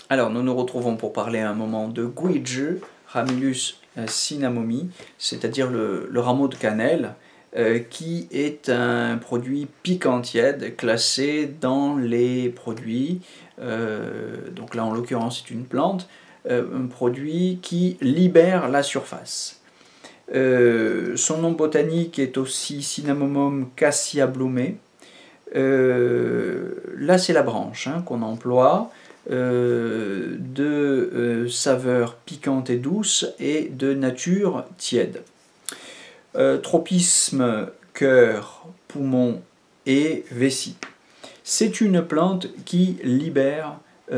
Alors, nous nous retrouvons pour parler un moment de Guizhi, Ramillus cinnamomi, c'est-à-dire le rameau de cannelle, qui est un produit piquant tiède classé dans les produits, donc là en l'occurrence c'est une plante, un produit qui libère la surface. Son nom botanique est aussi Cinnamomum cassia-blumei. Là c'est la branche qu'on emploie. De saveur piquante et douce et de nature tiède. Tropisme, cœur, poumon et vessie. C'est une plante qui libère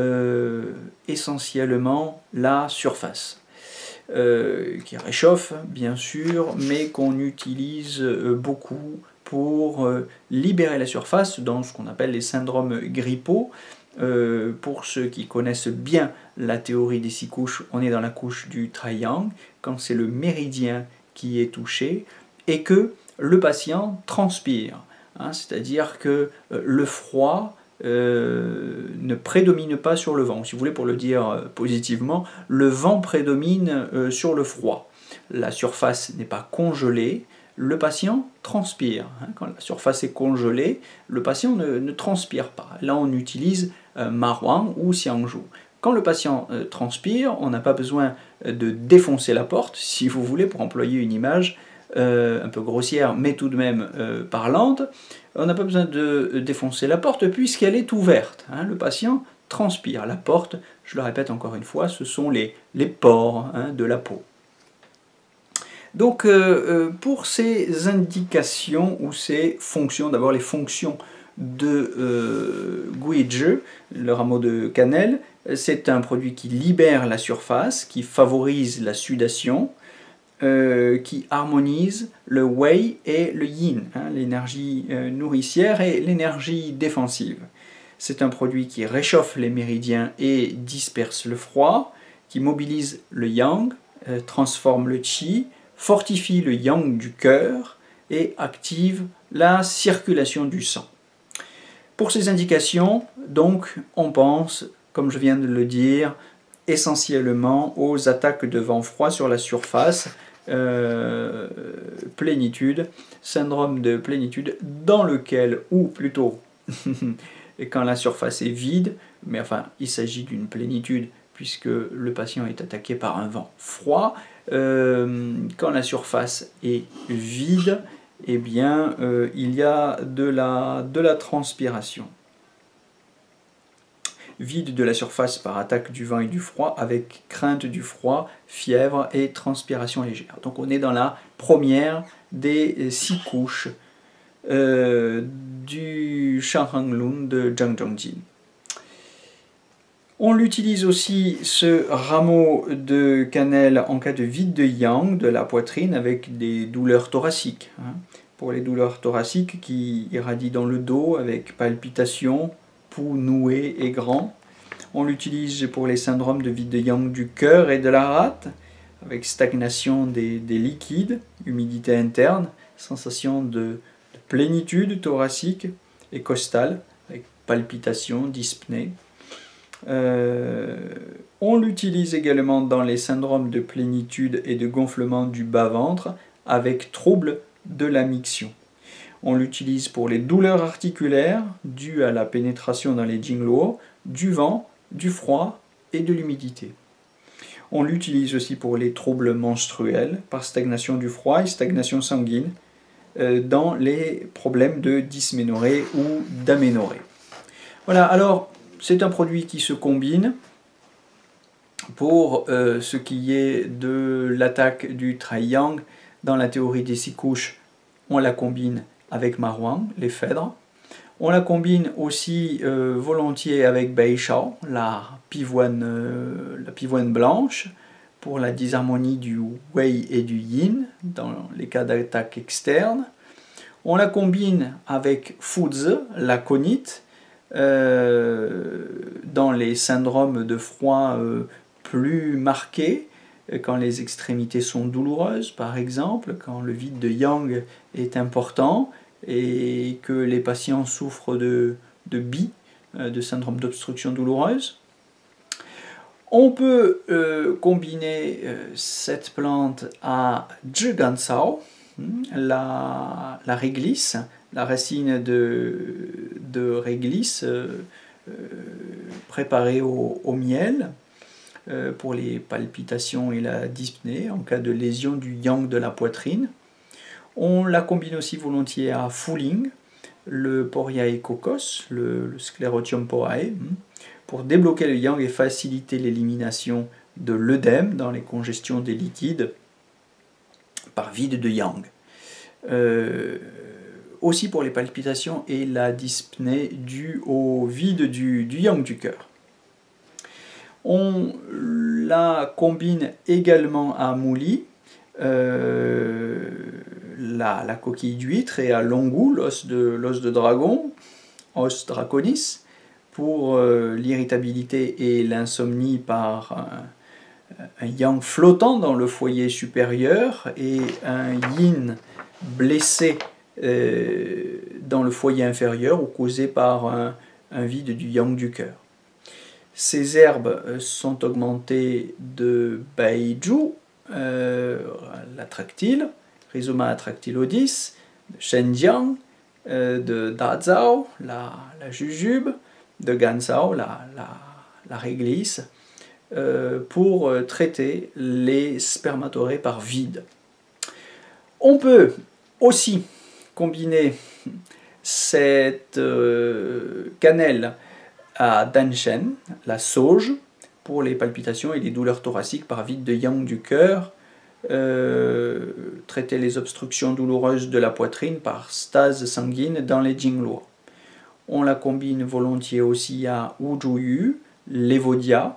essentiellement la surface, qui réchauffe bien sûr, mais qu'on utilise beaucoup pour libérer la surface dans ce qu'on appelle les syndromes grippaux. Pour ceux qui connaissent bien la théorie des 6 couches, on est dans la couche du triangle, quand c'est le méridien qui est touché, et que le patient transpire. C'est-à-dire que le froid ne prédomine pas sur le vent. Si vous voulez, pour le dire positivement, le vent prédomine sur le froid. La surface n'est pas congelée, le patient transpire. Quand la surface est congelée, le patient ne transpire pas. Là, on utilise Marouan ou Xiangzhou. Quand le patient transpire, on n'a pas besoin de défoncer la porte, si vous voulez, pour employer une image un peu grossière, mais tout de même parlante. On n'a pas besoin de défoncer la porte puisqu'elle est ouverte. Le patient transpire. La porte, je le répète encore une fois, ce sont les pores de la peau. Donc, pour ces indications ou ces fonctions, d'abord les fonctions de Guizhi, le rameau de cannelle, c'est un produit qui libère la surface, qui favorise la sudation, qui harmonise le wei et le yin, l'énergie nourricière et l'énergie défensive. C'est un produit qui réchauffe les méridiens et disperse le froid, qui mobilise le yang, transforme le qi, fortifie le yang du cœur et active la circulation du sang. Pour ces indications, donc, on pense, comme je viens de le dire, essentiellement aux attaques de vent froid sur la surface, plénitude, syndrome de plénitude, dans lequel, ou plutôt, quand la surface est vide, mais enfin, il s'agit d'une plénitude, puisque le patient est attaqué par un vent froid, quand la surface est vide, eh bien, il y a de la transpiration. Vide de la surface par attaque du vent et du froid, avec crainte du froid, fièvre et transpiration légère. Donc on est dans la première des 6 couches du Shanghanglun de Zhang Zhongjin. On l'utilise aussi, ce rameau de cannelle, en cas de vide de yang de la poitrine avec des douleurs thoraciques. Pour les douleurs thoraciques qui irradient dans le dos avec palpitations, pouls noués et grands. On l'utilise pour les syndromes de vide de yang du cœur et de la rate, avec stagnation des liquides, humidité interne, sensation de plénitude thoracique et costale, avec palpitations, dyspnée. On l'utilise également dans les syndromes de plénitude et de gonflement du bas-ventre avec troubles de la miction. On l'utilise pour les douleurs articulaires dues à la pénétration dans les jingluo, du vent, du froid et de l'humidité. On l'utilise aussi pour les troubles menstruels par stagnation du froid et stagnation sanguine dans les problèmes de dysménorrhée ou d'aménorrhée. Voilà, alors c'est un produit qui se combine pour ce qui est de l'attaque du triangle. Dans la théorie des 6 couches, on la combine avec Marouan, les phèdres. On la combine aussi volontiers avec Beishao, la pivoine blanche, pour la disharmonie du wei et du yin, dans les cas d'attaque externe. On la combine avec Fuzi, la conite, dans les syndromes de froid plus marqués, quand les extrémités sont douloureuses, par exemple, quand le vide de yang est important et que les patients souffrent de BI, de syndrome d'obstruction douloureuse. On peut combiner cette plante à Zhigansao, la réglisse, la racine de réglisse préparée au miel pour les palpitations et la dyspnée en cas de lésion du yang de la poitrine. On la combine aussi volontiers à Fuling, le Poriae cocos, le Sclerotium porae, pour débloquer le yang et faciliter l'élimination de l'œdème dans les congestions des liquides par vide de yang. Aussi pour les palpitations et la dyspnée due au vide du yang du cœur. On la combine également à Mouli, la coquille d'huître, et à Longu, l'os de dragon, os draconis, pour l'irritabilité et l'insomnie par un yang flottant dans le foyer supérieur et un yin blessé dans le foyer inférieur ou causé par un vide du yang du cœur. Ces herbes sont augmentées de Baiju, la tractyle, Rhizoma attractylodis, de Shenjiang, de Dazao, la jujube, de Gansao, la réglisse, pour traiter les spermatorrhées par vide. On peut aussi combiner cette cannelle à Danshen, la sauge, pour les palpitations et les douleurs thoraciques par vide de yang du cœur, traiter les obstructions douloureuses de la poitrine par stase sanguine dans les jingluo. On la combine volontiers aussi à Wuzhuyu, l'évodia,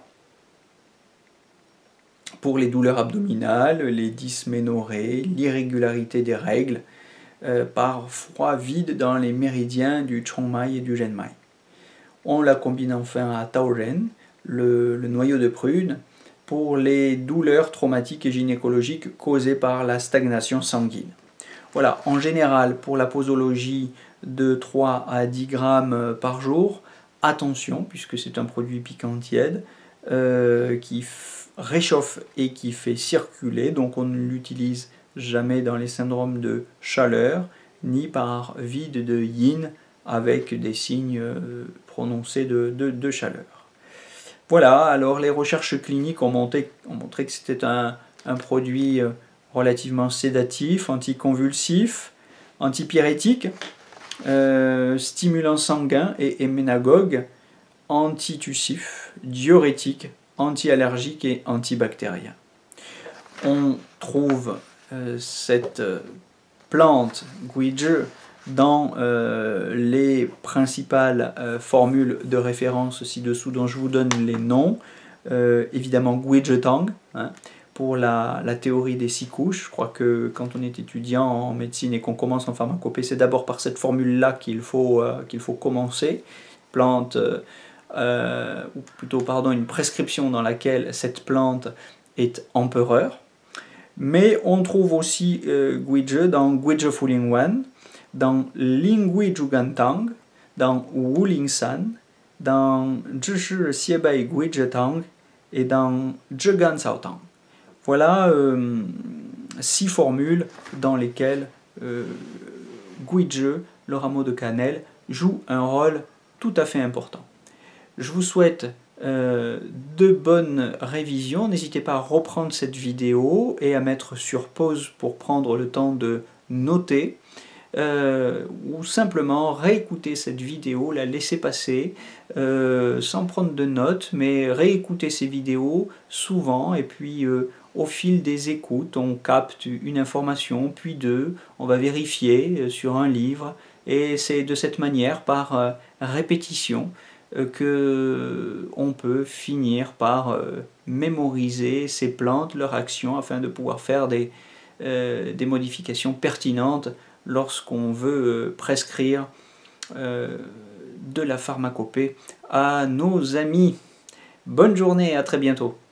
pour les douleurs abdominales, les dysménorrhées, l'irrégularité des règles, par froid vide dans les méridiens du Chongmai et du Zhenmai. On la combine enfin à Taoren, le noyau de prune, pour les douleurs traumatiques et gynécologiques causées par la stagnation sanguine. Voilà, en général, pour la posologie de 3 à 10 grammes par jour, attention, puisque c'est un produit piquant tiède, qui réchauffe et qui fait circuler, donc on ne l'utilise jamais dans les syndromes de chaleur, ni par vide de yin avec des signes prononcés de chaleur. Voilà, alors les recherches cliniques ont montré que c'était un produit relativement sédatif, anticonvulsif, antipyrétique, stimulant sanguin et héménagogue, antitussif, diurétique, anti-allergique et antibactérien. On trouve cette plante Guizhi dans les principales formules de référence ci-dessous dont je vous donne les noms. Évidemment Guizhi Tang, hein, pour la théorie des 6 couches. Je crois que quand on est étudiant en médecine et qu'on commence en pharmacopée, c'est d'abord par cette formule-là qu'il faut commencer. Plante, ou plutôt pardon, une prescription dans laquelle cette plante est empereur. Mais on trouve aussi Guizhi dans Guizhi Fuling Wan, dans Lingui Zhugantang, dans Wuling San, dans Zhishi Xiebai Guizhi Tang et dans Zhigansao Tang. Voilà 6 formules dans lesquelles Guizhi, le rameau de cannelle, joue un rôle tout à fait important. Je vous souhaite de bonnes révisions. N'hésitez pas à reprendre cette vidéo et à mettre sur pause pour prendre le temps de noter, ou simplement réécouter cette vidéo, la laisser passer sans prendre de notes, mais réécouter ces vidéos souvent, et puis au fil des écoutes on capte une information, puis deux, on va vérifier sur un livre, et c'est de cette manière, par répétition, que on peut finir par mémoriser ces plantes, leur action, afin de pouvoir faire des modifications pertinentes lorsqu'on veut prescrire de la pharmacopée à nos amis. Bonne journée, à très bientôt.